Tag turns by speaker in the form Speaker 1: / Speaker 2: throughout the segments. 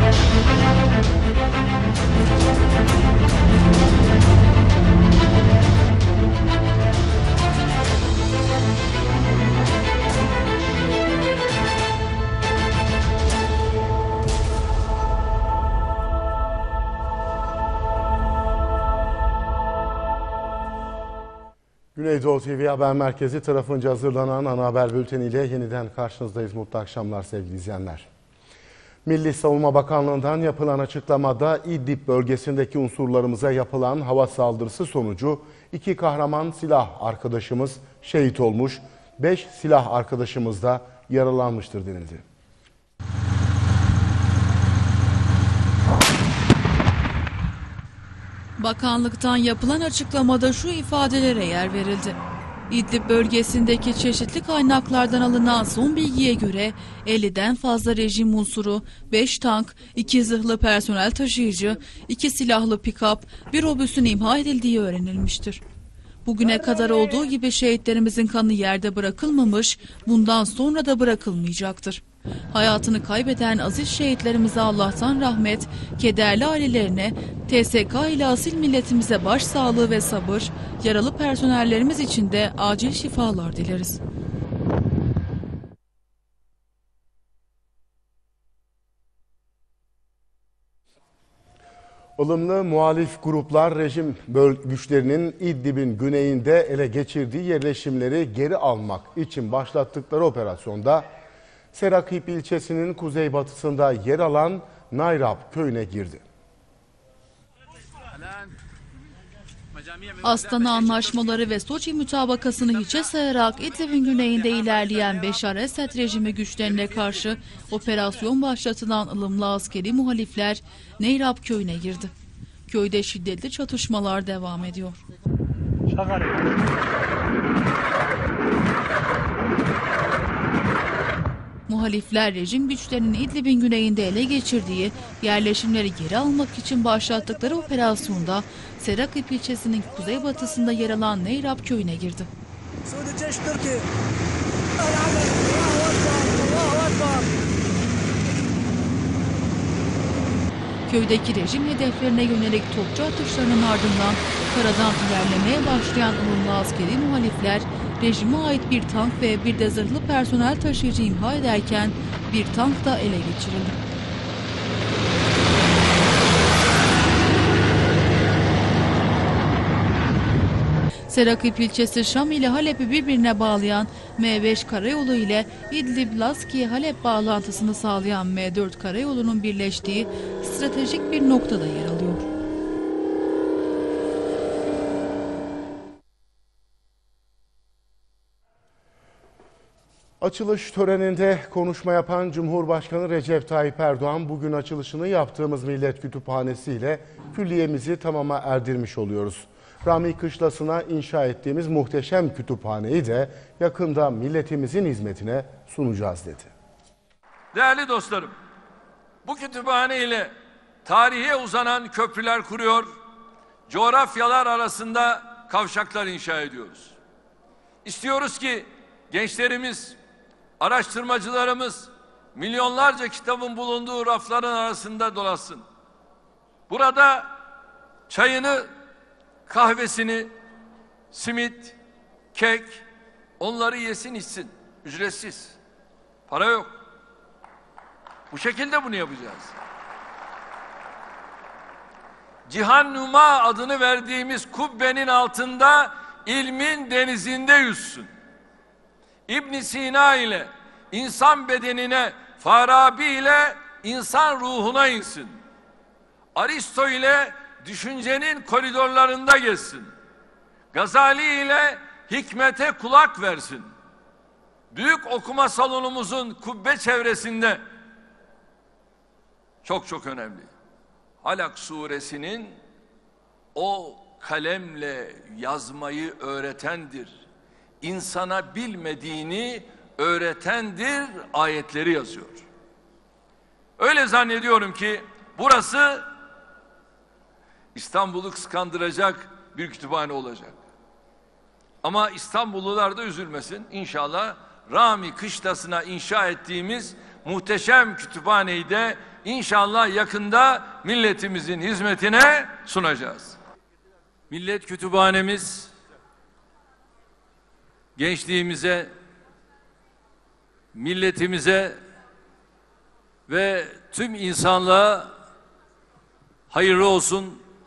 Speaker 1: Güneydoğu TV Haber Merkezi tarafınca hazırlanan ana haber bülteniyle yeniden karşınızdayız. Mutlu akşamlar sevgili izleyenler. Milli Savunma Bakanlığı'ndan yapılan açıklamada İdlib bölgesindeki unsurlarımıza yapılan hava saldırısı sonucu 2 kahraman silah arkadaşımız şehit olmuş, 5 silah arkadaşımız da yaralanmıştır denildi.
Speaker 2: Bakanlıktan yapılan açıklamada şu ifadelere yer verildi. İdlib bölgesindeki çeşitli kaynaklardan alınan son bilgiye göre 50'den fazla rejim unsuru, 5 tank, 2 zırhlı personel taşıyıcı, 2 silahlı pikap, bir obüsün imha edildiği öğrenilmiştir. Bugüne kadar olduğu gibi şehitlerimizin kanı yerde bırakılmamış, bundan sonra da bırakılmayacaktır. Hayatını kaybeden aziz şehitlerimize Allah'tan rahmet, kederli ailelerine, TSK ile asil milletimize başsağlığı ve sabır, yaralı personellerimiz için de acil şifalar dileriz.
Speaker 1: Ilımlı muhalif gruplar rejim güçlerinin İdlib'in güneyinde ele geçirdiği yerleşimleri geri almak için başlattıkları operasyonda Serakip ilçesinin kuzeybatısında yer alan Nayrab köyüne girdi.
Speaker 2: Astana anlaşmaları ve Soçi mütabakasını hiçe sayarak İdlib'in güneyinde ilerleyen Beşar Esed rejimi güçlerine karşı operasyon başlatılan ılımlı askeri muhalifler Nayrab köyüne girdi. Köyde şiddetli çatışmalar devam ediyor. Muhalifler rejim güçlerinin İdlib'in güneyinde ele geçirdiği yerleşimleri geri almak için başlattıkları operasyonda Serakip ilçesinin kuzeybatısında yer alan Nayrab köyüne girdi. Köydeki rejim hedeflerine yönelik topçu atışlarının ardından karadan ilerlemeye başlayan ılımlı askeri muhalifler rejime ait bir tank ve bir de zırhlı personel taşıyıcı imha ederken bir tank da ele geçirildi. Serakip ilçesi Şam ile Halep'i birbirine bağlayan M5 karayolu ile İdlib-Laskiye-Halep bağlantısını sağlayan M4 karayolunun birleştiği stratejik bir noktada yer alıyor.
Speaker 1: Açılış töreninde konuşma yapan Cumhurbaşkanı Recep Tayyip Erdoğan, bugün açılışını yaptığımız Millet Kütüphanesi ile külliyemizi tamama erdirmiş oluyoruz. Rami Kışlası'na inşa ettiğimiz muhteşem kütüphaneyi de yakında milletimizin hizmetine sunacağız dedi.
Speaker 3: Değerli dostlarım, bu kütüphane ile tarihe uzanan köprüler kuruyor, coğrafyalar arasında kavşaklar inşa ediyoruz. İstiyoruz ki gençlerimiz, araştırmacılarımız milyonlarca kitabın bulunduğu rafların arasında dolaşsın. Burada çayını, kahvesini, simit, kek, onları yesin içsin. Ücretsiz. Para yok. Bu şekilde bunu yapacağız. Cihan Numa adını verdiğimiz kubbenin altında ilmin denizinde yüzsün. İbn Sina ile insan bedenine, Farabi ile insan ruhuna insin. Aristo ile düşüncenin koridorlarında gezsin. Gazali ile hikmete kulak versin. Büyük okuma salonumuzun kubbe çevresinde çok önemli. Alak suresinin o kalemle yazmayı öğretendir, İnsana bilmediğini öğretendir ayetleri yazıyor. Öyle zannediyorum ki burası İstanbul'u kıskandıracak bir kütüphane olacak. Ama İstanbullular da üzülmesin. İnşallah Rami Kışlası'na inşa ettiğimiz muhteşem kütüphaneyi de inşallah yakında milletimizin hizmetine sunacağız. Millet Kütüphanemiz gençliğimize, milletimize ve tüm insanlığa hayırlı olsun,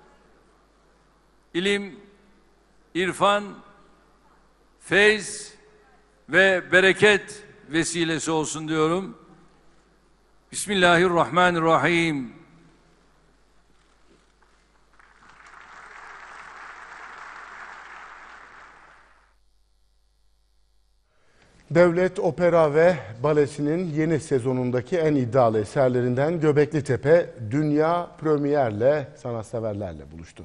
Speaker 3: ilim, irfan, feyz ve bereket vesilesi olsun diyorum. Bismillahirrahmanirrahim.
Speaker 1: Devlet Opera ve Balesi'nin yeni sezonundaki en iddialı eserlerinden Göbekli Tepe dünya premierle sanatseverlerle buluştu.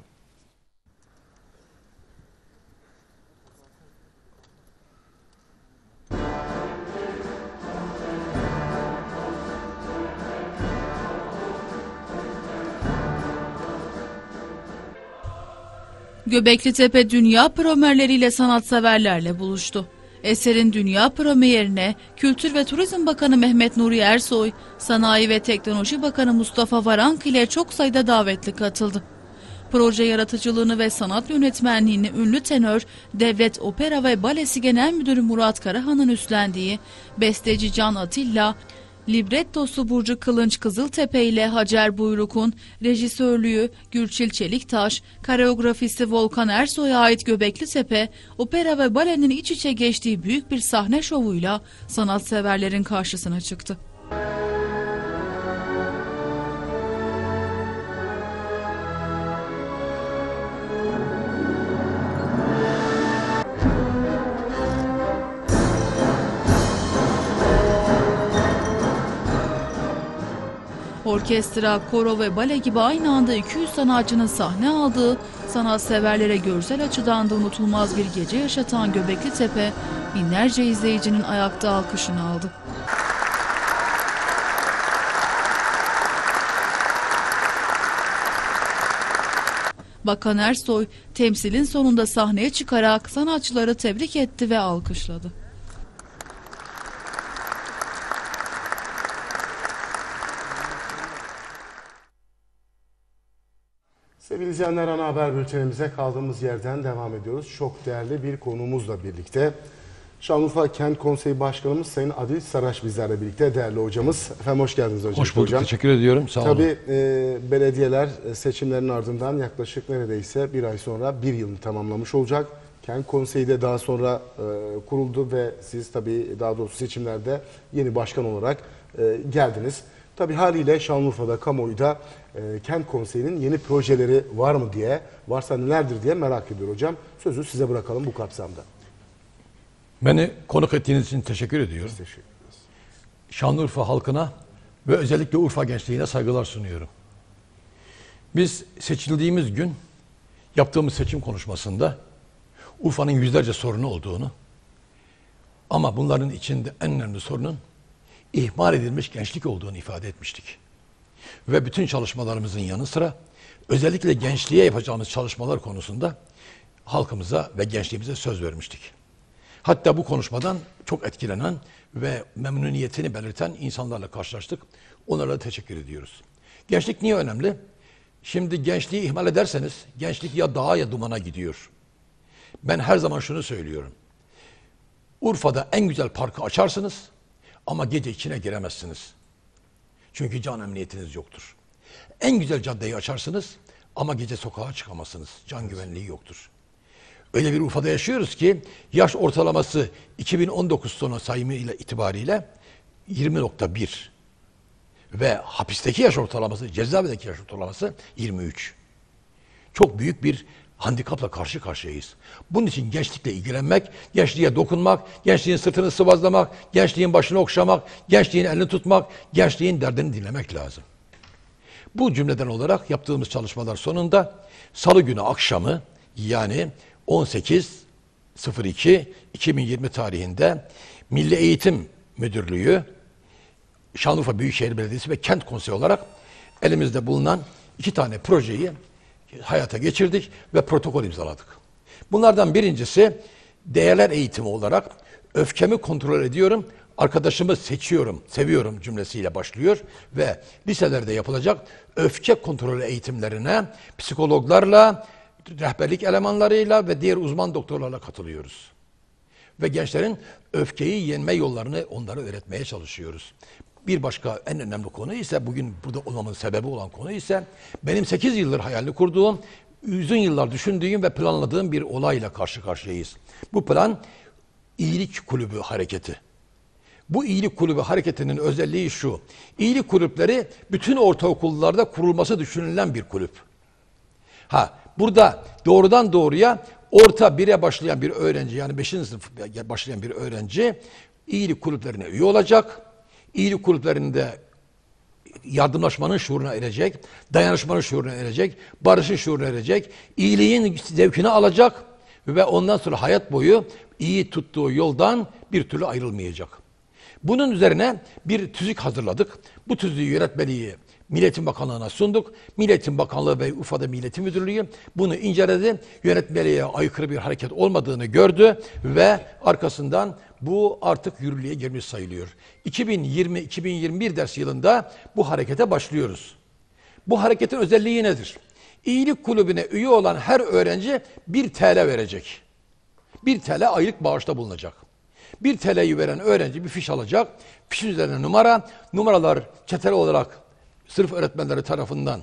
Speaker 2: Göbekli Tepe dünya premierleriyle sanatseverlerle buluştu. Eserin dünya premierine Kültür ve Turizm Bakanı Mehmet Nuri Ersoy, Sanayi ve Teknoloji Bakanı Mustafa Varank ile çok sayıda davetli katıldı. Proje yaratıcılığını ve sanat yönetmenliğini ünlü tenör Devlet Opera ve Balesi Genel Müdürü Murat Karahan'ın üstlendiği besteci Can Atilla, librettosu Burcu Kılınç Kızıltepe ile Hacer Buyruk'un rejisörlüğü Gülçil Çeliktaş, koreografisi Volkan Ersoy'a ait Göbekli Tepe, opera ve balenin iç içe geçtiği büyük bir sahne şovuyla sanatseverlerin karşısına çıktı. Orkestra, koro ve bale gibi aynı anda 200 sanatçının sahne aldığı, sanatseverlere görsel açıdan da unutulmaz bir gece yaşatan Göbekli Tepe, binlerce izleyicinin ayakta alkışını aldı. Bakan Ersoy, temsilin sonunda sahneye çıkarak sanatçıları tebrik etti ve alkışladı.
Speaker 1: Sevgili izleyenler, ana haber bültenimize kaldığımız yerden devam ediyoruz. Çok değerli bir konuğumuzla birlikte. Şanlıurfa Kent Konseyi Başkanımız Sayın Adil Saraç bizlerle birlikte, değerli hocamız. Efendim hoş geldiniz hocam.
Speaker 4: Hoş bulduk, teşekkür ediyorum. Sağ olun.
Speaker 1: Tabii belediyeler seçimlerin ardından yaklaşık neredeyse bir ay sonra bir yılını tamamlamış olacak. Kent Konseyi de daha sonra kuruldu ve siz tabii daha doğrusu seçimlerde yeni başkan olarak geldiniz. Tabii haliyle Şanlıurfa'da, kamuoyu da Kent Konseyi'nin yeni projeleri var mı diye, varsa nelerdir diye merak ediyor hocam. Sözü size bırakalım bu kapsamda.
Speaker 4: Beni konuk ettiğiniz için teşekkür ediyorum.
Speaker 1: Teşekkür ederiz.
Speaker 4: Şanlıurfa halkına ve özellikle Urfa gençliğine saygılar sunuyorum. Biz seçildiğimiz gün yaptığımız seçim konuşmasında Urfa'nın yüzlerce sorunu olduğunu, ama bunların içinde en önemli sorunun ihmal edilmiş gençlik olduğunu ifade etmiştik. Ve bütün çalışmalarımızın yanı sıra özellikle gençliğe yapacağımız çalışmalar konusunda halkımıza ve gençliğimize söz vermiştik. Hatta bu konuşmadan çok etkilenen ve memnuniyetini belirten insanlarla karşılaştık. Onlara da teşekkür ediyoruz. Gençlik niye önemli? Şimdi gençliği ihmal ederseniz gençlik ya dağa ya dumana gidiyor. Ben her zaman şunu söylüyorum. Urfa'da en güzel parkı açarsınız ama gece içine giremezsiniz. Çünkü can emniyetiniz yoktur. En güzel caddeyi açarsınız ama gece sokağa çıkamazsınız. Can güvenliği yoktur. Öyle bir Urfa'da yaşıyoruz ki yaş ortalaması 2019 sonu sayımı ile itibariyle 20.1 ve hapisteki yaş ortalaması, cezaevindeki yaş ortalaması 23. Çok büyük bir handikapla karşı karşıyayız. Bunun için gençlikle ilgilenmek, gençliğe dokunmak, gençliğin sırtını sıvazlamak, gençliğin başını okşamak, gençliğin elini tutmak, gençliğin derdini dinlemek lazım. Bu cümleden olarak yaptığımız çalışmalar sonunda Salı günü akşamı, yani 18.02.2020 tarihinde Milli Eğitim Müdürlüğü, Şanlıurfa Büyükşehir Belediyesi ve Kent Konseyi olarak elimizde bulunan 2 tane projeyi hayata geçirdik ve protokol imzaladık. Bunlardan birincisi değerler eğitimi olarak öfkemi kontrol ediyorum arkadaşımı seçiyorum, seviyorum cümlesiyle başlıyor ve liselerde yapılacak öfke kontrolü eğitimlerine psikologlarla, rehberlik elemanlarıyla ve diğer uzman doktorlarla katılıyoruz. Ve gençlerin öfkeyi yenme yollarını onlara öğretmeye çalışıyoruz. Bir başka en önemli konu ise, bugün burada olmamın sebebi olan konu ise, benim 8 yıldır hayalini kurduğum, uzun yıllar düşündüğüm ve planladığım bir olayla karşı karşıyayız. Bu plan iyilik kulübü hareketi. Bu iyilik kulübü hareketinin özelliği şu: İyilik kulüpleri bütün ortaokullarda kurulması düşünülen bir kulüp. Burada doğrudan doğruya orta 1'e başlayan bir öğrenci, yani 5. sınıf başlayan bir öğrenci iyilik kulüplerine üye olacak. İyilik kulüplerinde yardımlaşmanın şuuruna erecek, dayanışmanın şuuruna erecek, barışın şuuruna erecek, iyiliğin zevkini alacak ve ondan sonra hayat boyu iyi tuttuğu yoldan bir türlü ayrılmayacak. Bunun üzerine bir tüzük hazırladık. Bu tüzüğü yönetmeliği Milli Eğitim Bakanlığı'na sunduk. Milli Eğitim Bakanlığı ve Urfa'da Milli Eğitim Müdürlüğü bunu inceledi. Yönetmeliğe aykırı bir hareket olmadığını gördü ve arkasından bu artık yürürlüğe girmiş sayılıyor. 2020-2021 ders yılında bu harekete başlıyoruz. Bu hareketin özelliği nedir? İyilik kulübüne üye olan her öğrenci 1 TL verecek. 1 TL aylık bağışta bulunacak. 1 TL'yi veren öğrenci bir fiş alacak. Fişin üzerine numaralar çeteli olarak sınıf öğretmenleri tarafından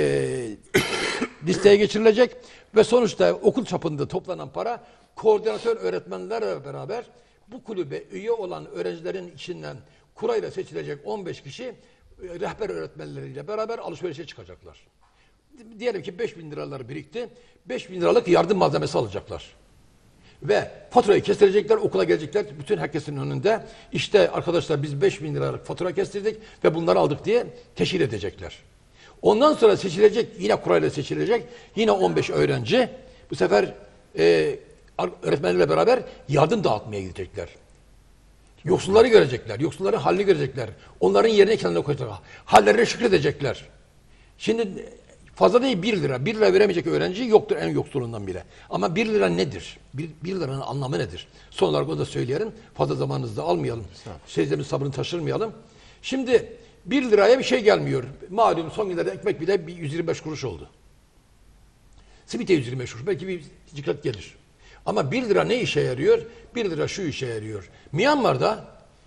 Speaker 4: listeye geçirilecek ve sonuçta okul çapında toplanan para koordinatör öğretmenlerle beraber bu kulübe üye olan öğrencilerin içinden kurayla seçilecek 15 kişi rehber öğretmenleriyle beraber alışverişe çıkacaklar. Diyelim ki 5.000 liraları birikti. 5.000 liralık yardım malzemesi alacaklar. Ve faturayı kestirecekler, okula gelecekler, bütün herkesin önünde. İşte arkadaşlar biz 5.000 liralık fatura kestirdik ve bunları aldık diye teşhir edecekler. Ondan sonra seçilecek, yine kurayla seçilecek, yine 15 öğrenci bu sefer öğretmenlerle beraber yardım dağıtmaya gidecekler. Yoksulları görecekler, yoksulların halini görecekler. Onların yerine kendine koyacaklar. Hallerine şükredecekler. Şimdi fazla değil 1 lira. 1 lira veremeyecek öğrenci yoktur en yoksulundan bile. Ama 1 lira nedir? 1 liranın anlamı nedir? Son olarak onu da söyleyelim. Fazla zamanınızı da almayalım. Seyircimizin sabrını taşırmayalım. Şimdi 1 liraya bir şey gelmiyor. Malum son günlerde ekmek bile 125 kuruş oldu. Simit de 125 kuruş. Belki bir ciklet gelir. Ama 1 lira ne işe yarıyor? 1 lira şu işe yarıyor. Myanmar'da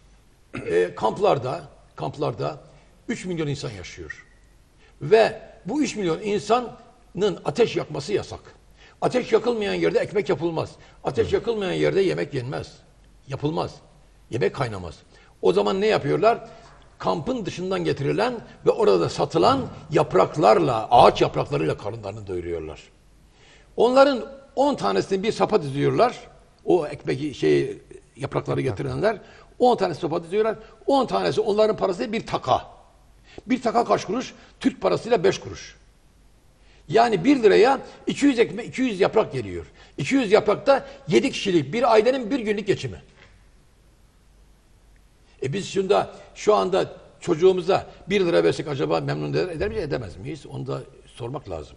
Speaker 4: kamplarda 3 milyon insan yaşıyor. Ve bu 3 milyon insanın ateş yakması yasak. Ateş yakılmayan yerde ekmek yapılmaz. Ateş yakılmayan yerde yemek yenmez. Yapılmaz. Yemek kaynamaz. O zaman ne yapıyorlar? Kampın dışından getirilen ve orada satılan yapraklarla, ağaç yapraklarıyla karınlarını doyuruyorlar. Onların 10 tanesini bir sapa diziyorlar. O ekmeği yaprakları getirenler 10 tanesi sapa diziyorlar. 10 tanesi onların parası bir taka. Bir taka kaç kuruş? Türk parasıyla 5 kuruş. Yani 1 liraya 200 yaprak geliyor. 200 yaprakta 7 kişilik bir ailenin bir günlük geçimi. Biz şu anda çocuğumuza 1 lira versek acaba memnun eder miyiz, edemez miyiz? Onu da sormak lazım.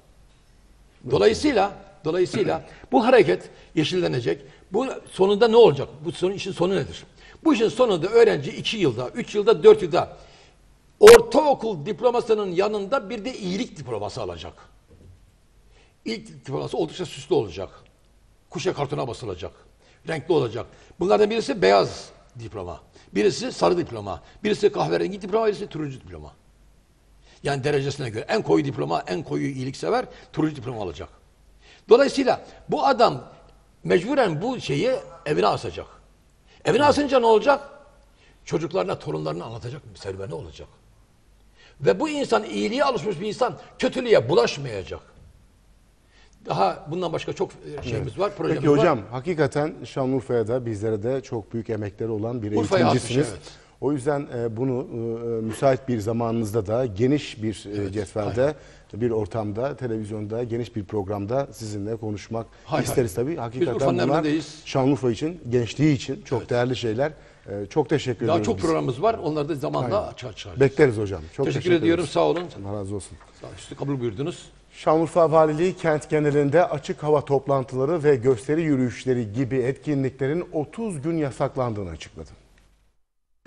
Speaker 4: Dolayısıyla bu hareket yeşillenecek. Bu sonunda ne olacak? Bu işin sonu nedir? Bu işin sonunda öğrenci 2 yılda, 3 yılda, 4 yılda ortaokul diplomasının yanında bir de iyilik diploması alacak. İlk diploması oldukça süslü olacak. Kuşa kartona basılacak. Renkli olacak. Bunlardan birisi beyaz diploma. Birisi sarı diploma. Birisi kahverengi diploma, birisi turuncu diploma. Yani derecesine göre en koyu diploma, en koyu iyiliksever turuncu diploma alacak. Dolayısıyla bu adam mecburen bu şeyi evine asacak. Evine asınca ne olacak? Çocuklarına, torunlarına anlatacak bir serüveni olacak. Ve bu insan iyiliğe alışmış bir insan kötülüğe bulaşmayacak. Daha bundan başka çok şeyimiz var, projemiz var.
Speaker 1: Peki hocam, hakikaten Şanlıurfa'ya da bizlere de çok büyük emekleri olan bir eğitimcisiniz. Evet. O yüzden bunu müsait bir zamanınızda da geniş bir cetvelde, bir ortamda, televizyonda, geniş bir programda sizinle konuşmak isteriz tabii. Hakikaten bunlar Şanlıurfa için, gençliği için çok değerli şeyler. Çok teşekkür ediyoruz.
Speaker 4: Daha çok programımız var. Onları da zamanla açar.
Speaker 1: Bekleriz hocam. Çok
Speaker 4: teşekkür ediyorum. Sağ olun.
Speaker 1: Allah razı olsun.
Speaker 4: Üstü kabul buyurdunuz.
Speaker 1: Şanlıurfa Valiliği kent genelinde açık hava toplantıları ve gösteri yürüyüşleri gibi etkinliklerin 30 gün yasaklandığını açıkladı.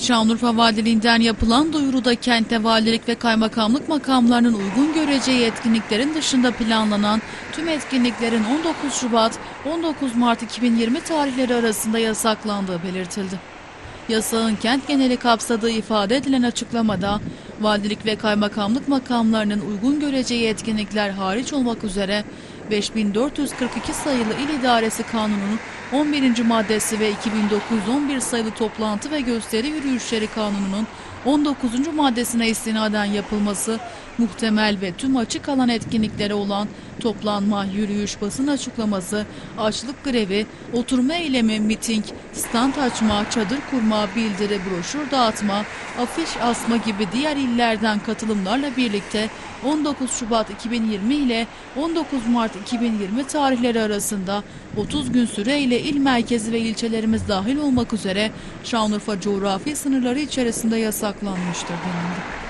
Speaker 2: Şanlıurfa Valiliğinden yapılan duyuruda kentte valilik ve kaymakamlık makamlarının uygun göreceği etkinliklerin dışında planlanan tüm etkinliklerin 19 Şubat, 19 Mart 2020 tarihleri arasında yasaklandığı belirtildi. Yasağın kent geneli kapsadığı ifade edilen açıklamada, valilik ve kaymakamlık makamlarının uygun göreceği etkinlikler hariç olmak üzere 5442 sayılı İl İdaresi Kanunu'nun 11. maddesi ve 2911 sayılı Toplantı ve Gösteri Yürüyüşleri Kanunu'nun 19. maddesine istinaden yapılması, muhtemel ve tüm açık alan etkinlikleri olan toplanma, yürüyüş, basın açıklaması, açlık grevi, oturma eylemi, miting, stand açma, çadır kurma, bildiri, broşür dağıtma, afiş asma gibi diğer illerden katılımlarla birlikte 19 Şubat 2020 ile 19 Mart 2020 tarihleri arasında 30 gün süreyle il merkezi ve ilçelerimiz dahil olmak üzere Şanlıurfa coğrafi sınırları içerisinde yasaklanmıştır denildi.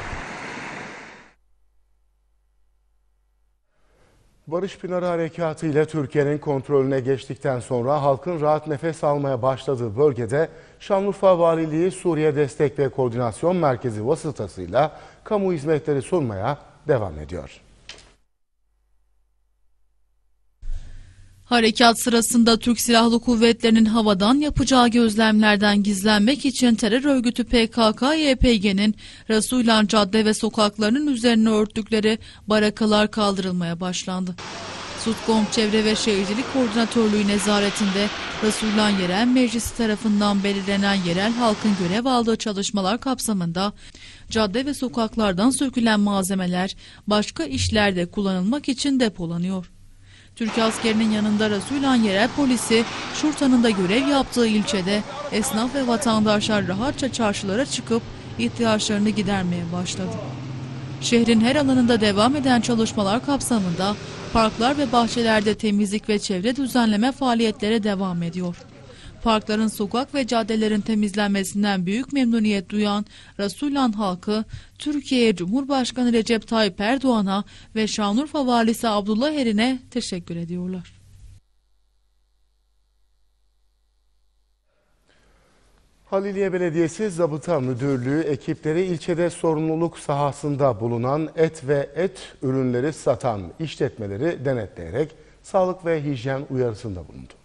Speaker 1: Barış Pınarı Harekatı ile Türkiye'nin kontrolüne geçtikten sonra halkın rahat nefes almaya başladığı bölgede Şanlıurfa Valiliği Suriye Destek ve Koordinasyon Merkezi vasıtasıyla kamu hizmetleri sunmaya devam ediyor.
Speaker 2: Harekat sırasında Türk Silahlı Kuvvetleri'nin havadan yapacağı gözlemlerden gizlenmek için terör örgütü PKK-YPG'nin Resulan cadde ve sokaklarının üzerine örttükleri barakalar kaldırılmaya başlandı. Sutkom Çevre ve Şehircilik Koordinatörlüğü nezaretinde Resulan Yerel Meclisi tarafından belirlenen yerel halkın görev aldığı çalışmalar kapsamında cadde ve sokaklardan sökülen malzemeler başka işlerde kullanılmak için depolanıyor. Türk askerinin yanında Resulan Yerel Polisi, Şurtan'ın da görev yaptığı ilçede esnaf ve vatandaşlar rahatça çarşılara çıkıp ihtiyaçlarını gidermeye başladı. Şehrin her alanında devam eden çalışmalar kapsamında parklar ve bahçelerde temizlik ve çevre düzenleme faaliyetleri devam ediyor. Parkların, sokak ve caddelerin temizlenmesinden büyük memnuniyet duyan Resulan halkı, Türkiye'ye Cumhurbaşkanı Recep Tayyip Erdoğan'a ve Şanlıurfa Valisi Abdullah Erin'e teşekkür ediyorlar.
Speaker 1: Haliliye Belediyesi Zabıta Müdürlüğü ekipleri ilçede sorumluluk sahasında bulunan et ve et ürünleri satan işletmeleri denetleyerek sağlık ve hijyen uyarısında bulundu.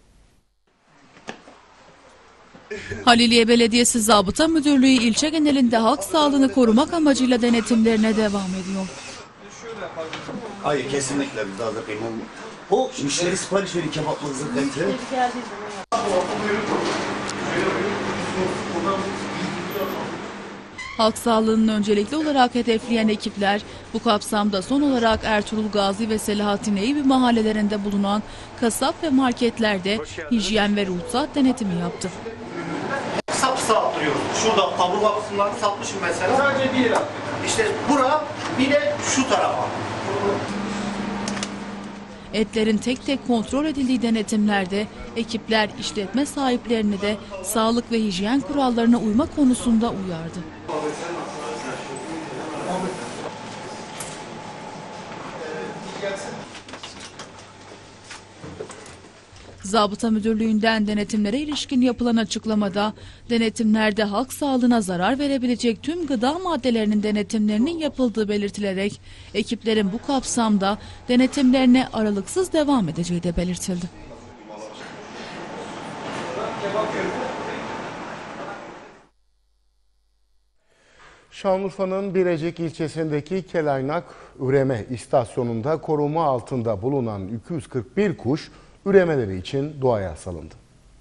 Speaker 2: Haliliye Belediyesi Zabıta Müdürlüğü ilçe genelinde halk sağlığını korumak amacıyla denetimlerine devam ediyor.
Speaker 5: Hayır, kesinlikle biz hazırlayalım. O müşteri sipariş veri kebaplı zırhlıklı.
Speaker 2: Halk sağlığının öncelikli olarak hedefleyen ekipler bu kapsamda son olarak Ertuğrul Gazi ve Selahattin Eyüp mahallelerinde bulunan kasap ve marketlerde hijyen ve ruhsat denetimi yaptı.
Speaker 5: Sap duruyoruz. Şurada kaburga kısımlarını satmışım mesela. Sadece bir lira. İşte bura bir de şu tarafa.
Speaker 2: Etlerin tek tek kontrol edildiği denetimlerde ekipler işletme sahiplerini de sağlık ve hijyen kurallarına uyma konusunda uyardı. Zabıta Müdürlüğü'nden denetimlere ilişkin yapılan açıklamada, denetimlerde halk sağlığına zarar verebilecek tüm gıda maddelerinin denetimlerinin yapıldığı belirtilerek, ekiplerin bu kapsamda denetimlerine aralıksız devam edeceği de belirtildi.
Speaker 1: Şanlıurfa'nın Birecik ilçesindeki Kelaynak Üreme İstasyonu'nda koruma altında bulunan 241 kuş üremeleri için doğaya salındı.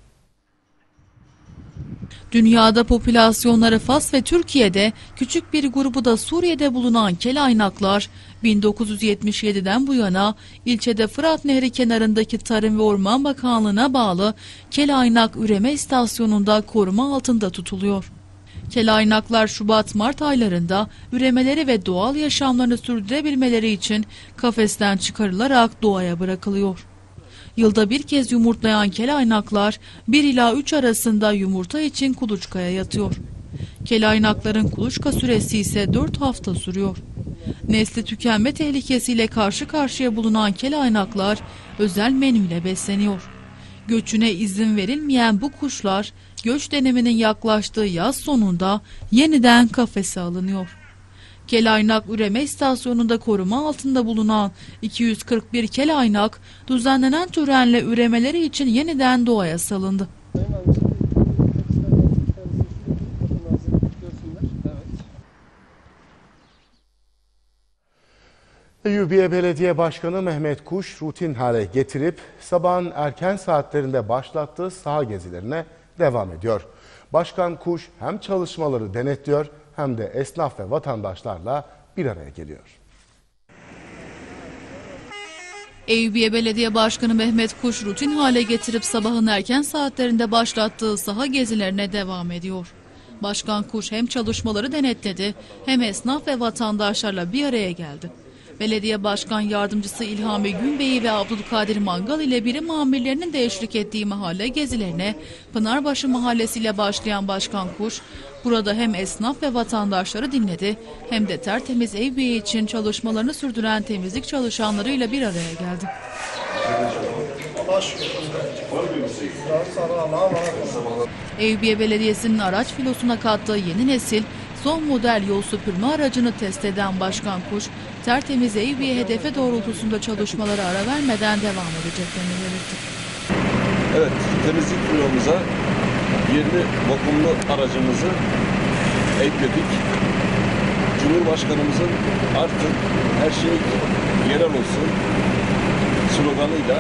Speaker 2: Dünyada popülasyonları Fas ve Türkiye'de, küçük bir grubu da Suriye'de bulunan kelaynaklar 1977'den bu yana ilçede Fırat Nehri kenarındaki Tarım ve Orman Bakanlığı'na bağlı Kelaynak Üreme İstasyonu'nda koruma altında tutuluyor. Kelaynaklar Şubat-Mart aylarında üremeleri ve doğal yaşamlarını sürdürebilmeleri için kafesten çıkarılarak doğaya bırakılıyor. Yılda bir kez yumurtlayan kelaynaklar 1 ila 3 arasında yumurta için kuluçkaya yatıyor. Kelaynakların kuluçka süresi ise 4 hafta sürüyor. Nesli tükenme tehlikesiyle karşı karşıya bulunan kelaynaklar özel menüyle besleniyor. Göçüne izin verilmeyen bu kuşlar göç döneminin yaklaştığı yaz sonunda yeniden kafese alınıyor. Kelaynak Üreme İstasyonu'nda koruma altında bulunan 241 kelaynak düzenlenen törenle üremeleri için yeniden doğaya salındı.
Speaker 1: Eyyubiye Belediye Başkanı Mehmet Kuş rutin hale getirip sabahın erken saatlerinde başlattığı saha gezilerine devam ediyor. Başkan Kuş hem çalışmaları denetliyor hem de esnaf ve vatandaşlarla bir araya geliyor.
Speaker 2: Eyyubiye Belediye Başkanı Mehmet Kuş rutin hale getirip sabahın erken saatlerinde başlattığı saha gezilerine devam ediyor. Başkan Kuş hem çalışmaları denetledi hem esnaf ve vatandaşlarla bir araya geldi. Belediye Başkan Yardımcısı İlhami Günbey ve Abdülkadir Mangal ile birim amirlerinin de eşlik ettiği mahalle gezilerine Pınarbaşı Mahallesi ile başlayan Başkan Kuş, burada hem esnaf ve vatandaşları dinledi hem de tertemiz Eyyubiye için çalışmalarını sürdüren temizlik çalışanlarıyla bir araya geldi. Eyyubiye Belediyesi'nin araç filosuna kattığı yeni nesil son model yol süpürme aracını test eden Başkan Kuş, tertemiz Eyyubiye hedefe doğrultusunda çalışmalara ara vermeden devam edeceklerini belirtti.
Speaker 6: Evet, temizlik büromuza yerli vakumlu aracımızı ekledik. Cumhurbaşkanımızın artık her şey yerel olsun sloganıyla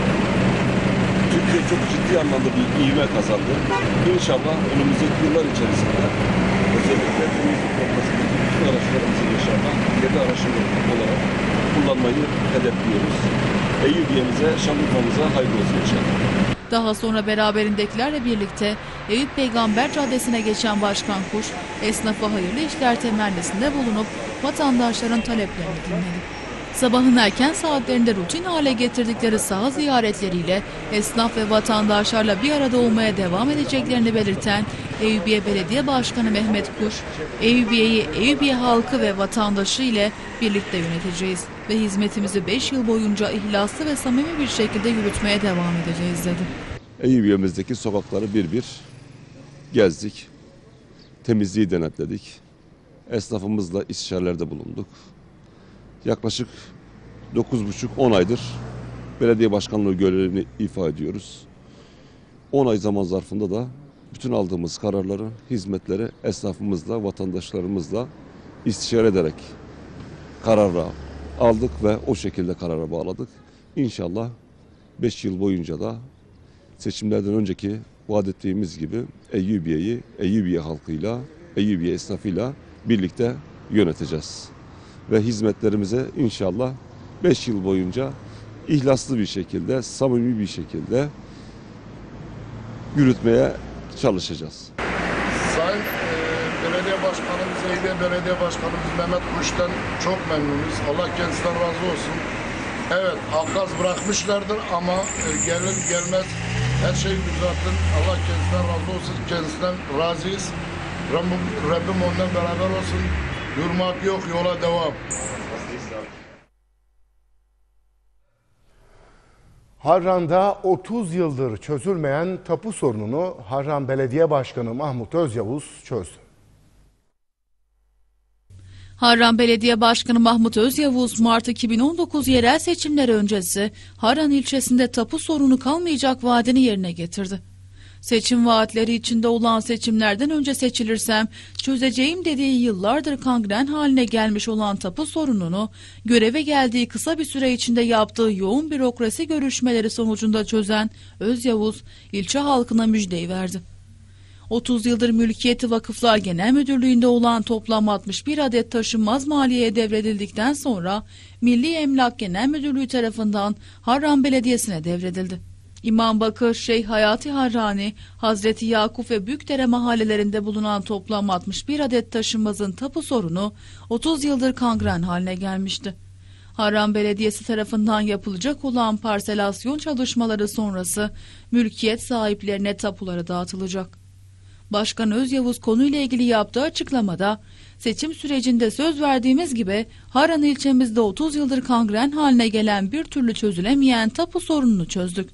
Speaker 6: Türkiye çok ciddi anlamda bir ivme kazandı. İnşallah önümüzdeki yıllar içerisinde özellikle temizlik noktasındaki bütün araçlarımızı inşallah yerli araçlar olarak kullanmayı hedefliyoruz. Eyyubiye'mize, Şanlıurfa'mıza hayırlı olsun inşallah.
Speaker 2: Daha sonra beraberindekilerle birlikte Eyüp Peygamber Caddesi'ne geçen Başkan Kuş, esnafa hayırlı işler temennisinde bulunup vatandaşların taleplerini dinledi. Sabahın erken saatlerinde rutin hale getirdikleri saha ziyaretleriyle esnaf ve vatandaşlarla bir arada olmaya devam edeceklerini belirten Eyyubiye Belediye Başkanı Mehmet Kuş, Eyyubiye'yi Eyyubiye halkı ve vatandaşı ile birlikte yöneteceğiz ve hizmetimizi 5 yıl boyunca ihlaslı ve samimi bir şekilde yürütmeye devam edeceğiz dedi.
Speaker 6: Eyyubiye'mizdeki sokakları bir bir gezdik, temizliği denetledik, esnafımızla istişarelerde bulunduk. Yaklaşık 9,5-10 aydır belediye başkanlığı görevini ifa ediyoruz. 10 ay zaman zarfında da bütün aldığımız kararları, hizmetleri esnafımızla, vatandaşlarımızla istişare ederek karara aldık ve o şekilde karara bağladık. İnşallah 5 yıl boyunca da seçimlerden önceki vaat ettiğimiz gibi Eyyubiye'yi, Eyyubiye halkıyla, Eyyubiye esnafıyla birlikte yöneteceğiz. Ve hizmetlerimize inşallah 5 yıl boyunca ihlaslı bir şekilde, samimi bir şekilde yürütmeye çalışacağız.
Speaker 7: Sayın Belediye Başkanımız, Eyyubiye Belediye Başkanımız Mehmet Kuş'tan çok memnunuz. Allah kendisinden razı olsun. Evet, akaz bırakmışlardır ama gelir gelmez her şeyi düzeltin. Allah kendisinden razı olsun, kendisinden razıyız. Rabbim ondan beraber olsun. Durmak yok, yola devam.
Speaker 1: Harran'da 30 yıldır çözülmeyen tapu sorununu Harran Belediye Başkanı Mahmut Özyavuz çözdü.
Speaker 2: Harran Belediye Başkanı Mahmut Özyavuz, Mart 2019 yerel seçimleri öncesi Harran ilçesinde tapu sorunu kalmayacak vaadini yerine getirdi. Seçim vaatleri içinde olan seçimlerden önce seçilirsem çözeceğim dediği yıllardır kangren haline gelmiş olan tapu sorununu göreve geldiği kısa bir süre içinde yaptığı yoğun bürokrasi görüşmeleri sonucunda çözen Özyavuz ilçe halkına müjdeyi verdi. 30 yıldır mülkiyeti Vakıflar Genel Müdürlüğü'nde olan toplam 61 adet taşınmaz maliyeye devredildikten sonra Milli Emlak Genel Müdürlüğü tarafından Harran Belediyesi'ne devredildi. İmambakır, Şeyh Hayati Harrani, Hazreti Yakup ve Büyükdere mahallelerinde bulunan toplam 61 adet taşınmazın tapu sorunu 30 yıldır kangren haline gelmişti. Harran Belediyesi tarafından yapılacak olan parselasyon çalışmaları sonrası mülkiyet sahiplerine tapuları dağıtılacak. Başkan Özyavuz konuyla ilgili yaptığı açıklamada, seçim sürecinde söz verdiğimiz gibi Harran ilçemizde 30 yıldır kangren haline gelen bir türlü çözülemeyen tapu sorununu çözdük.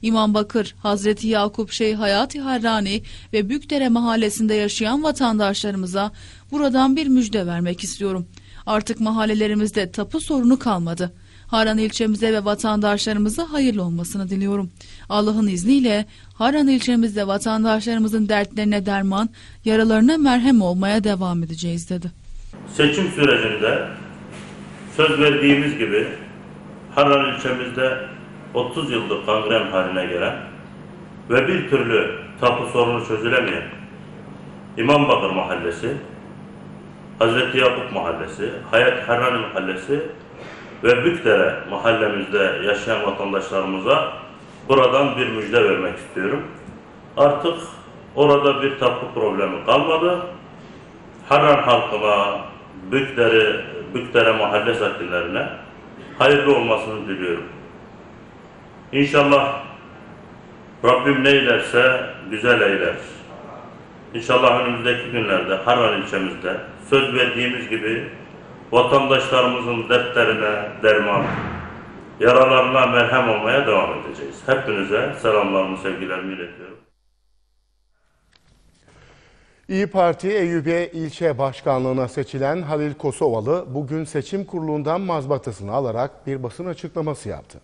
Speaker 2: İmambakır, Hazreti Yakup Şeyh Hayati Harrani ve Bükdere mahallesinde yaşayan vatandaşlarımıza buradan bir müjde vermek istiyorum. Artık mahallelerimizde tapu sorunu kalmadı. Harran ilçemize ve vatandaşlarımıza hayırlı olmasını diliyorum. Allah'ın izniyle Harran ilçemizde vatandaşlarımızın dertlerine derman, yaralarına merhem olmaya devam edeceğiz dedi.
Speaker 8: Seçim sürecinde söz verdiğimiz gibi Harran ilçemizde 30 yıldır kangren haline gelen ve bir türlü tapu sorunu çözülemeyen İmambakır Mahallesi, Hazreti Yakup Mahallesi, Hayat Harrani Mahallesi ve Bükdere mahallemizde yaşayan vatandaşlarımıza buradan bir müjde vermek istiyorum. Artık orada bir tapu problemi kalmadı. Harran halkına, Bükdere mahalle sakinlerine hayırlı olmasını diliyorum. İnşallah Rabbim ne eylerse güzel eyler. İnşallah önümüzdeki günlerde Harran ilçemizde söz verdiğimiz gibi vatandaşlarımızın dertlerine derman, yaralarına merhem olmaya devam edeceğiz. Hepinize selamlarımı, sevgilerimi iletiyorum.
Speaker 1: İYİ Parti Eyüpiye ilçe başkanlığına seçilen Halil Kosovalı bugün seçim kurulundan mazbatasını alarak bir basın açıklaması yaptı.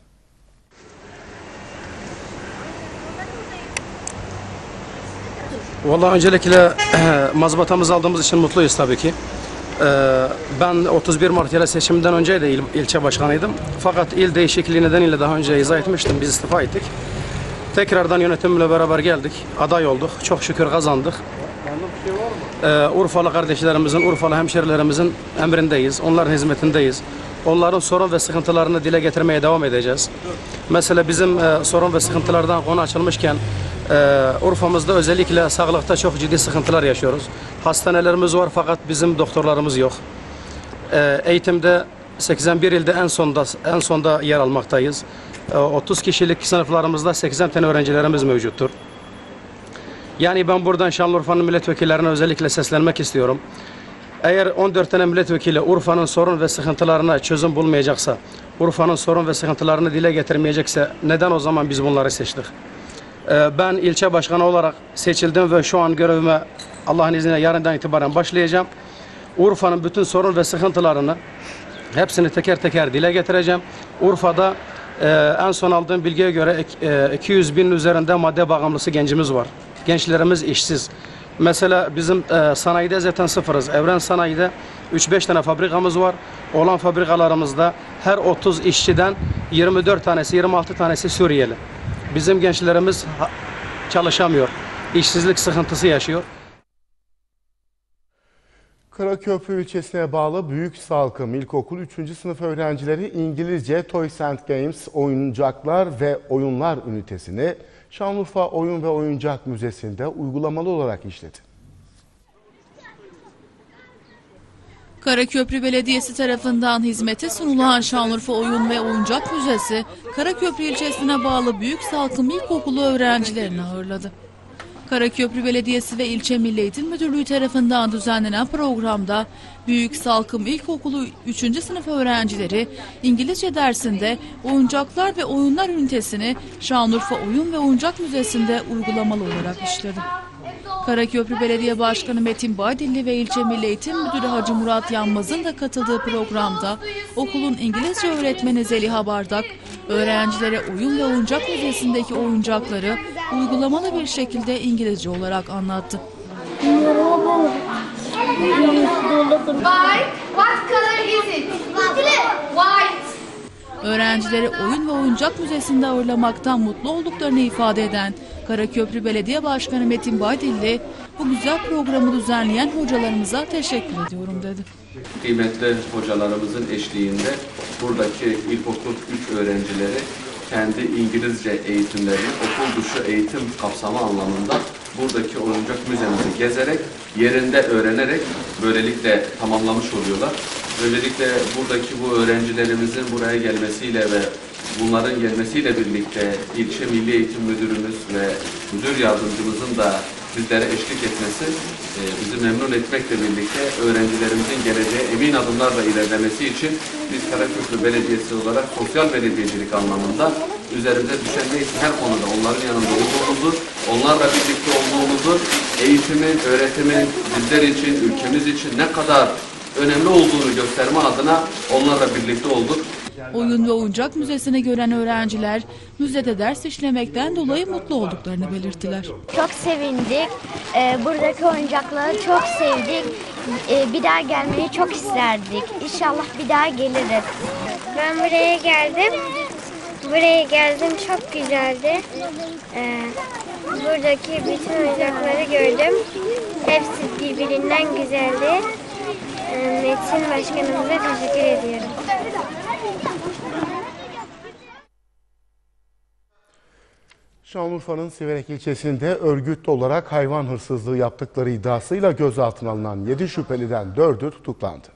Speaker 9: Vallahi öncelikle mazbatamızı aldığımız için mutluyuz tabii ki. Ben 31 Mart yerel seçiminden önce de ilçe başkanıydım. Fakat il değişikliği nedeniyle daha önce izah etmiştim. Biz istifa ettik. Tekrardan yönetimle beraber geldik. Aday olduk. Çok şükür kazandık. Urfalı kardeşlerimizin, Urfalı hemşerilerimizin emrindeyiz. Onların hizmetindeyiz. Onların sorun ve sıkıntılarını dile getirmeye devam edeceğiz. Mesela bizim sorun ve sıkıntılardan konu açılmışken Urfa'mızda özellikle sağlıkta çok ciddi sıkıntılar yaşıyoruz. Hastanelerimiz var fakat bizim doktorlarımız yok. Eğitimde 81 ilde en sonda yer almaktayız. 30 kişilik sınıflarımızda 80 tane öğrencilerimiz mevcuttur. Yani ben buradan Şanlıurfa'nın milletvekillerine özellikle seslenmek istiyorum. Eğer 14 tane milletvekili Urfa'nın sorun ve sıkıntılarına çözüm bulmayacaksa, Urfa'nın sorun ve sıkıntılarını dile getirmeyecekse neden o zaman biz bunları seçtik? Ben ilçe başkanı olarak seçildim ve şu an görevime Allah'ın izniyle yarından itibaren başlayacağım. Urfa'nın bütün sorun ve sıkıntılarını hepsini teker teker dile getireceğim. Urfa'da en son aldığım bilgiye göre 200 binin üzerinde madde bağımlısı gencimiz var. Gençlerimiz işsiz. Mesela bizim sanayide zaten sıfırız. Evren Sanayi'de 3-5 tane fabrikamız var. Olan fabrikalarımızda her 30 işçiden 24 tanesi, 26 tanesi Suriyeli. Bizim gençlerimiz çalışamıyor. İşsizlik sıkıntısı yaşıyor.
Speaker 1: Karaköprü ilçesine bağlı Büyük Salkım İlkokul 3. sınıf öğrencileri İngilizce Toys and Games oyuncaklar ve oyunlar ünitesini Şanlıurfa Oyun ve Oyuncak Müzesi'nde uygulamalı olarak işledi.
Speaker 2: Karaköprü Belediyesi tarafından hizmete sunulan Şanlıurfa Oyun ve Oyuncak Müzesi, Karaköprü ilçesine bağlı Büyük Salkım İlkokulu öğrencilerini ağırladı. Karaköprü Belediyesi ve İlçe Milli Eğitim Müdürlüğü tarafından düzenlenen programda Büyük Salkım İlkokulu 3. sınıf öğrencileri İngilizce dersinde oyuncaklar ve oyunlar ünitesini Şanlıurfa Oyun ve Oyuncak Müzesi'nde uygulamalı olarak işledi. Karaköprü Belediye Başkanı Metin Baydilli ve İlçe Milli Eğitim Müdürü Hacı Murat Yanmaz'ın da katıldığı programda okulun İngilizce öğretmeni Zeliha Bardak, öğrencilere Oyun ve Oyuncak Müzesi'ndeki oyuncakları uygulamalı bir şekilde İngilizce olarak anlattı.
Speaker 10: What color is it? White.
Speaker 2: Öğrencileri Oyun ve Oyuncak Müzesi'nde ağırlamaktan mutlu olduklarını ifade eden Karaköprü Belediye Başkanı Metin Baydilli, bu güzel programı düzenleyen hocalarımıza teşekkür ediyorum dedi.
Speaker 11: Kıymetli hocalarımızın eşliğinde buradaki ilkokul 3 öğrencileri kendi İngilizce eğitimlerini okul dışı eğitim kapsamı anlamında buradaki oyuncak müzemizi gezerek, yerinde öğrenerek böylelikle tamamlamış oluyorlar. Böylelikle buradaki bu öğrencilerimizin buraya gelmesiyle ve bunların gelmesiyle birlikte ilçe Milli Eğitim Müdürümüz ve müdür yardımcımızın da bizlere eşlik etmesi bizi memnun etmekle birlikte öğrencilerimizin geleceğe emin adımlarla ilerlemesi için biz Karaköprü Belediyesi olarak sosyal belediyecilik anlamında üzerimize düşen neyse her konuda onların yanında olduğumuzu, onlarla birlikte olduğumuzu, eğitimin, öğretimin bizler için, ülkemiz için ne kadar önemli olduğunu gösterme adına onlarla birlikte olduk.
Speaker 2: Oyun ve oyuncak müzesini gören öğrenciler müzede ders işlemekten dolayı mutlu olduklarını belirttiler.
Speaker 10: Çok sevindik. Buradaki oyuncakları çok sevdik. Bir daha gelmeyi çok isterdik. İnşallah bir daha geliriz. Ben buraya geldim. Çok güzeldi. Buradaki bütün oyuncakları gördüm. Hepsi birbirinden güzeldi. Metin Başkanımıza teşekkür ediyorum.
Speaker 1: Şanlıurfa'nın Siverek ilçesinde örgütlü olarak hayvan hırsızlığı yaptıkları iddiasıyla gözaltına alınan 7 şüpheliden 4'ü tutuklandı.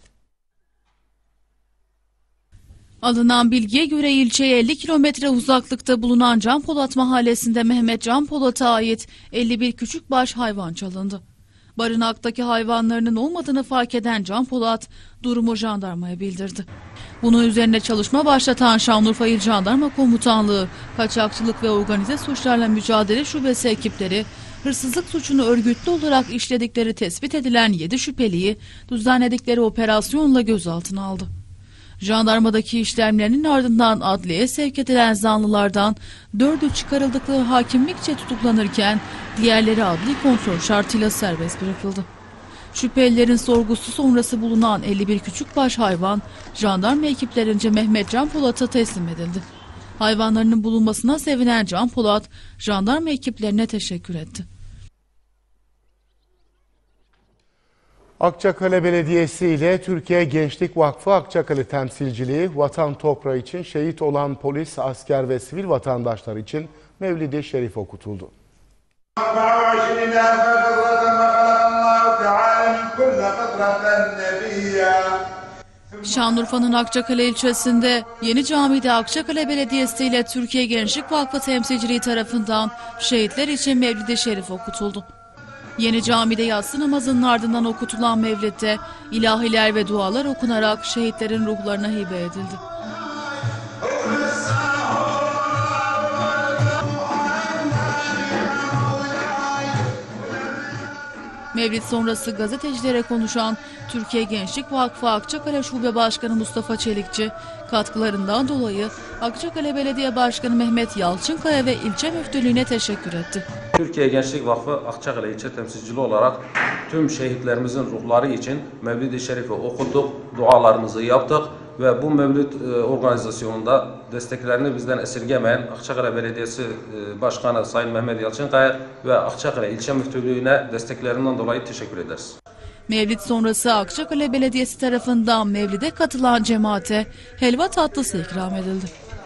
Speaker 2: Alınan bilgiye göre ilçeye 50 kilometre uzaklıkta bulunan Can Polat mahallesinde Mehmet Can Polat'a ait 51 küçükbaş hayvan çalındı. Barınaktaki hayvanlarının olmadığını fark eden Can Polat durumu jandarmaya bildirdi. Bunun üzerine çalışma başlatan Şanlıurfa İl Jandarma Komutanlığı, Kaçakçılık ve Organize Suçlarla Mücadele Şubesi ekipleri hırsızlık suçunu örgütlü olarak işledikleri tespit edilen 7 şüpheliyi düzenledikleri operasyonla gözaltına aldı. Jandarmadaki işlemlerinin ardından adliyeye sevk edilen zanlılardan 4'ü çıkarıldıkları hakimlikçe tutuklanırken diğerleri adli kontrol şartıyla serbest bırakıldı. Şüphelilerin sorgusu sonrası bulunan 51 küçükbaş hayvan jandarma ekiplerince Mehmet Can Polat'a teslim edildi. Hayvanlarının bulunmasına sevinen Can Polat jandarma ekiplerine teşekkür etti.
Speaker 1: Akçakale Belediyesi ile Türkiye Gençlik Vakfı Akçakale temsilciliği vatan toprağı için şehit olan polis, asker ve sivil vatandaşlar için Mevlid-i Şerif okutuldu.
Speaker 2: Şanlıurfa'nın Akçakale ilçesinde Yeni Cami'de Akçakale Belediyesi ile Türkiye Gençlik Vakfı temsilciliği tarafından şehitler için Mevlid-i Şerif okutuldu. Yeni Cami'de yatsı namazının ardından okutulan Mevlid'de ilahiler ve dualar okunarak şehitlerin ruhlarına hibe edildi. Mevlid sonrası gazetecilere konuşan Türkiye Gençlik Vakfı Akçakale Şube Başkanı Mustafa Çelikçi, katkılarından dolayı Akçakale Belediye Başkanı Mehmet Yalçınkaya ve ilçe müftülüğüne teşekkür etti.
Speaker 12: Türkiye Gençlik Vakfı Akçakale ilçe temsilciliği olarak tüm şehitlerimizin ruhları için Mevlid-i Şerif'i okuduk, dualarımızı yaptık ve bu Mevlid organizasyonunda desteklerini bizden esirgemeyen Akçakale Belediyesi Başkanı Sayın Mehmet Yalçınkaya ve Akçakale ilçe müftülüğüne desteklerinden dolayı teşekkür ederiz.
Speaker 2: Mevlid sonrası Akçakale Belediyesi tarafından Mevlid'e katılan cemaate helva tatlısı ikram edildi.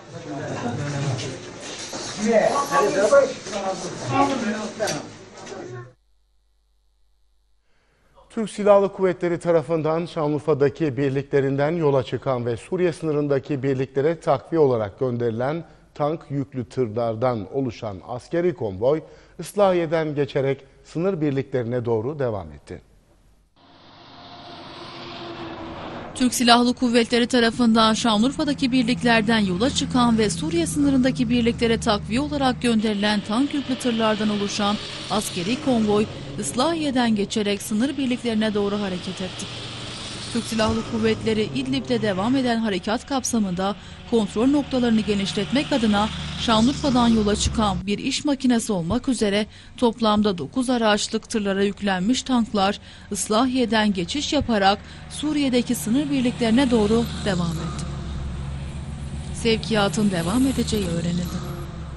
Speaker 1: Türk Silahlı Kuvvetleri tarafından Şanlıurfa'daki birliklerinden yola çıkan ve Suriye sınırındaki birliklere takviye olarak gönderilen tank yüklü tırlardan oluşan askeri konvoy Islahiye'den geçerek sınır birliklerine doğru devam etti.
Speaker 2: Türk Silahlı Kuvvetleri tarafından Şanlıurfa'daki birliklerden yola çıkan ve Suriye sınırındaki birliklere takviye olarak gönderilen tank yüklü tırlardan oluşan askeri konvoy Islahiye'den geçerek sınır birliklerine doğru hareket etti. Türk Silahlı Kuvvetleri İdlib'de devam eden harekat kapsamında kontrol noktalarını genişletmek adına Şanlıurfa'dan yola çıkan bir iş makinesi olmak üzere toplamda 9 araçlık tırlara yüklenmiş tanklar Islahiye'den geçiş yaparak Suriye'deki sınır birliklerine doğru devam etti. Sevkiyatın devam edeceği öğrenildi.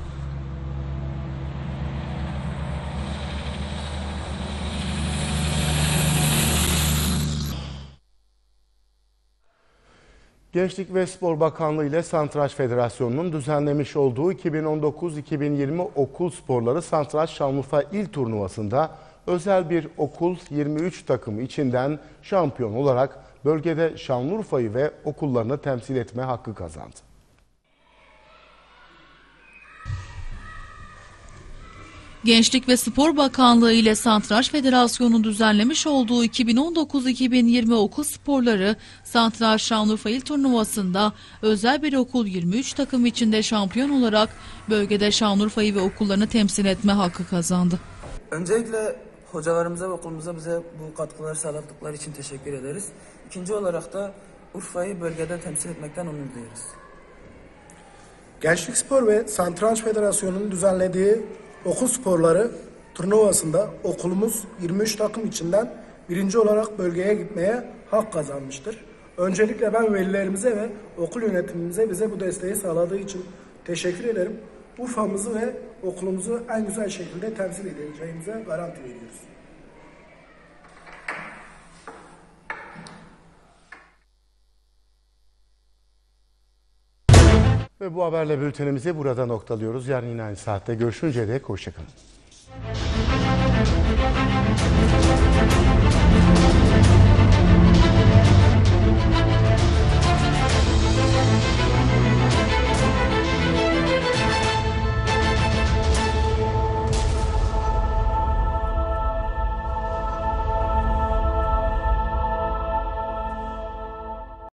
Speaker 1: Gençlik ve Spor Bakanlığı ile Santraç Federasyonu'nun düzenlemiş olduğu 2019-2020 Okul Sporları Santraç Şanlıurfa İl Turnuvası'nda özel bir okul 23 takımı içinden şampiyon olarak bölgede Şanlıurfa'yı ve okullarını temsil etme hakkı kazandı.
Speaker 2: Gençlik ve Spor Bakanlığı ile Satranç Federasyonu'nun düzenlemiş olduğu 2019-2020 okul sporları Satranç Şanlıurfa İl Turnuvası'nda özel bir okul 23 takım içinde şampiyon olarak bölgede Şanlıurfa'yı ve okullarını temsil etme hakkı kazandı.
Speaker 13: Öncelikle hocalarımıza ve okulumuza bize bu katkıları sağladıkları için teşekkür ederiz. İkinci olarak da Urfa'yı bölgede temsil etmekten onur duyuyoruz.
Speaker 14: Gençlik Spor ve Satranç Federasyonu'nun düzenlediği okul sporları turnuvasında okulumuz 23 takım içinden birinci olarak bölgeye gitmeye hak kazanmıştır. Öncelikle ben velilerimize ve okul yönetimimize bize bu desteği sağladığı için teşekkür ederim. Urfa'mızı ve okulumuzu en güzel şekilde temsil edeceğimize garanti veriyoruz.
Speaker 1: Ve bu haberle bültenimizi burada noktalıyoruz. Yarın yine aynı saatte görüşünceye dek hoşçakalın.